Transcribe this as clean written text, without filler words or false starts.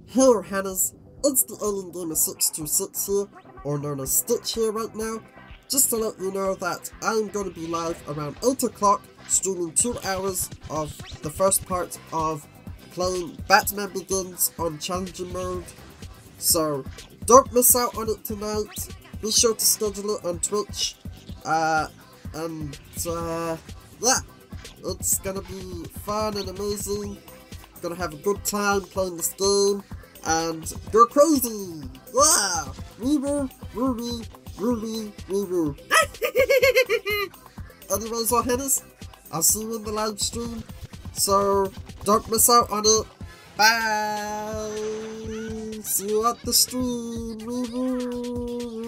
Hello Hannahs, it's the Alien Gamer 626 here, or known as Stitch here right now. Just to let you know that I'm going to be live around 8 o'clock, streaming 2 hours of the first part of playing Batman Begins on Challenging Mode. So, don't miss out on it tonight. Be sure to schedule it on Twitch. Yeah, it's gonna be fun and amazing. Gonna have a good time playing this game and go crazy! Yeah! Wee-woo, woo-wee, woo-wee, wee-woo. Anyways, Hannahs, I'll see you in the live stream, so don't miss out on it. Bye! See you at the stream! Wee-woo!